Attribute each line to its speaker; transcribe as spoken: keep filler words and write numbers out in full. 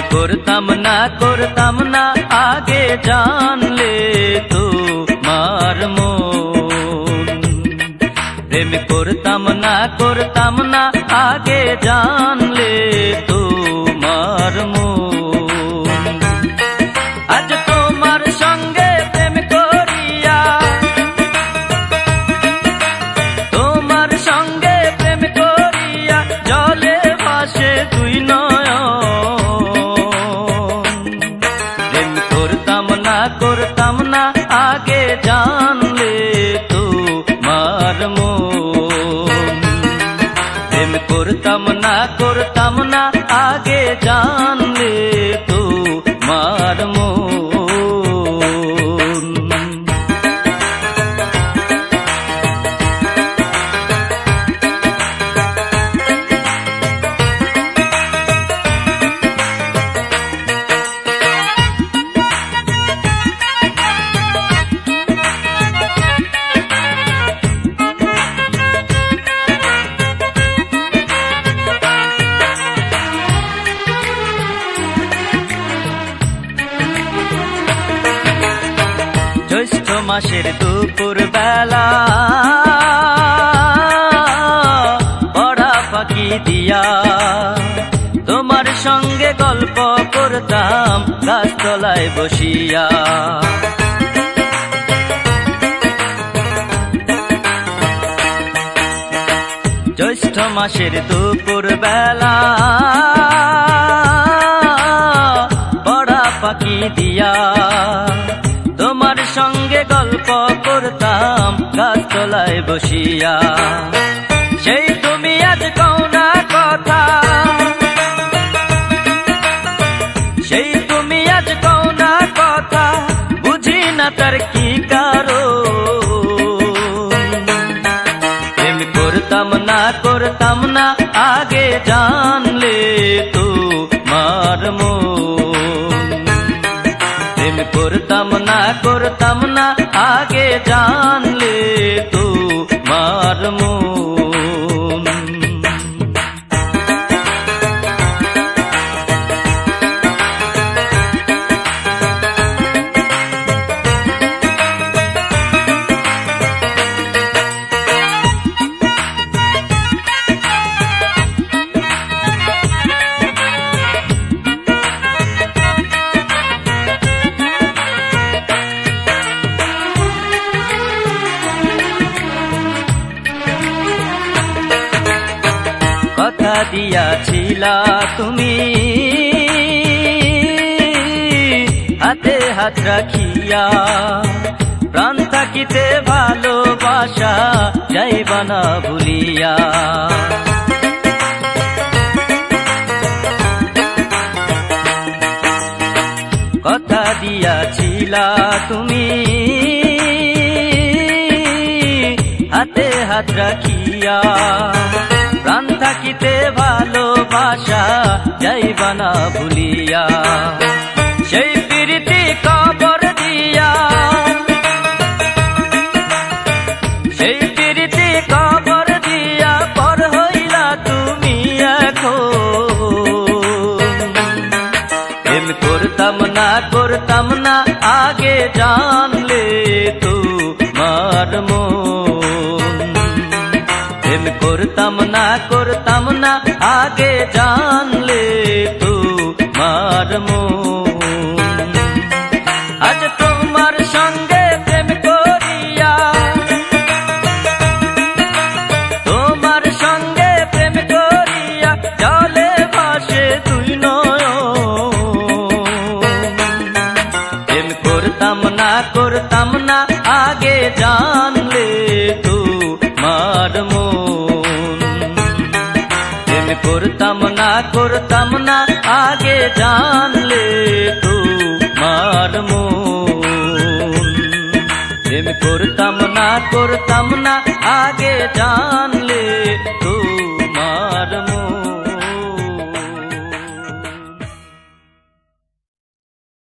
Speaker 1: করতাম না করতাম না আগে জানলে তোমার মন। প্রেম করতাম না করতাম না আগে জানলে তোমার মন। আজ তোমার সঙ্গে প্রেম করিয়া তোমার সঙ্গে প্রেম করিয়া জলে ভাসে দুই করতাম না আগে জানলে তোমার মন। প্রেম করতাম না করতাম না আগে জানলে তোমার মন। জ্যৈষ্ঠ মাসের দুপুর বেলা পড়া ফাঁকি দিয়া তোমার সঙ্গে গল্প করতাম গাছতলায় বসিয়া। জ্যৈষ্ঠ মাসের দুপুর বেলা পড়া ফাঁকি দিয়া তোমার সঙ্গে গল্প করতাম গাছতলায় বসিয়া। সেই তুমি আজ কও না কথা, সেই তুমি আজ কও না কথা, বুঝি না তার কি কারণ। প্রেম করতাম না করতাম না আগে জানলে তোমার মন। প্রেম করতাম না করতাম না আগে জানলে তোমার মন। কথা দিয়াছিলা তুমি হাতে হাত রাখিয়া, প্রাণ থাকিতে ভালোবাসা যাইবা না ভুলিয়া। কথা দিয়াছিলা তুমি হাতে হাত রাখিয়া, প্রাণ থাকিতে ভালোবাসা যাইবা না ভুলিয়া। সেই প্রীতি কবর দিয়া, সেই প্রীতি কবর দিয়া পর হইলা তুমি এখন। প্রেম করতাম না করতাম না আগে জানলে তোমার মন। প্রেম করতাম না করতাম না আগে জানলে তোমার মন। আজ তোমার সঙ্গে প্রেম করিয়া তোমার সঙ্গে প্রেম করিয়া জলে ভাসে দুই নয়ন। প্রেম করতাম না করতাম না আগে জানলে তোমার মন। প্রেম করতাম না করতাম না আগে জানলে তোমার মন। প্রেম করতাম না করতাম না আগে জান